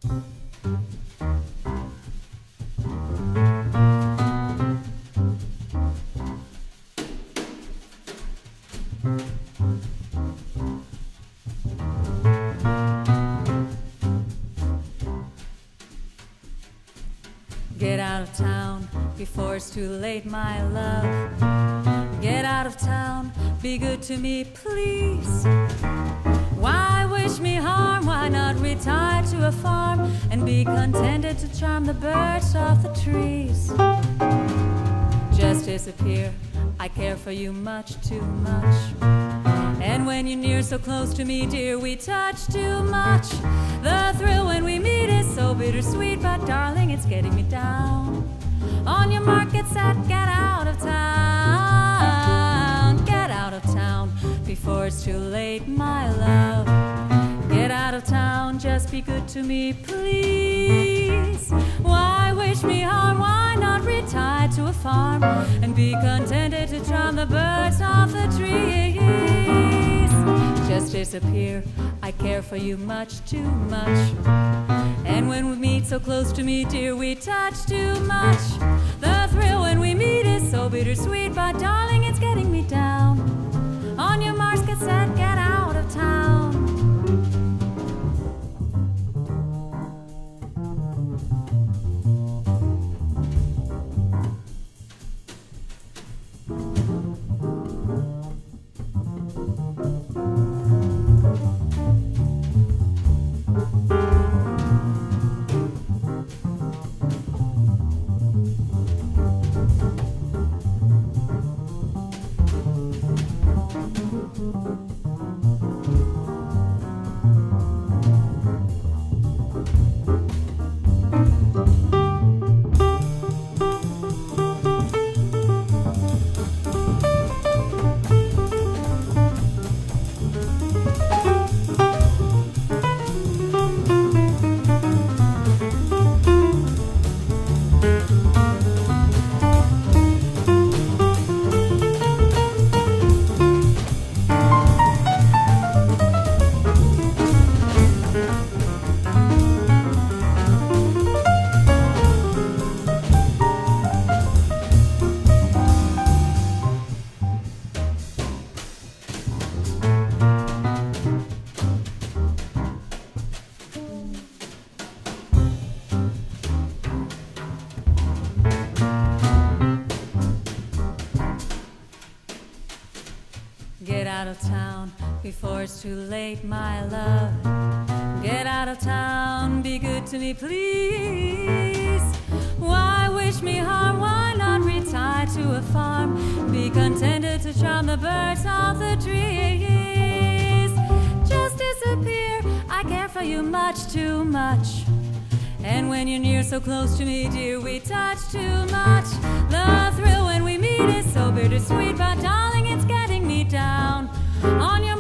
Get out of town before it's too late, my love. Get out of town, be good to me, please. Why wish me harm? Why not retire to a farm and be contented to charm the birds off the trees? Just disappear, I care for you much too much. And when you're near so close to me, dear, we touch too much. The thrill when we meet is so bittersweet, but darling, it's getting me down. On your mark, get set, get out of town. Get out of town before it's too late, my love. Get out of town, just be good to me, please. Why wish me harm? Why not retire to a farm and be contented to charm the birds off the trees? Just disappear, I care for you much too much. And when we meet so close to me, dear, we touch too much. The thrill when we meet is so bittersweet, but darling, it's getting me down. On your marks, get set, get out of town. Get out of town before it's too late, my love. Get out of town, be good to me, please. Why wish me harm? Why not retire to a farm? Be contented to charm the birds off the trees. Just disappear, I care for you much too much. And when you're near so close to me, dear, we touch too much. The thrill when we meet is so bittersweet, but darling, it's getting me down. On your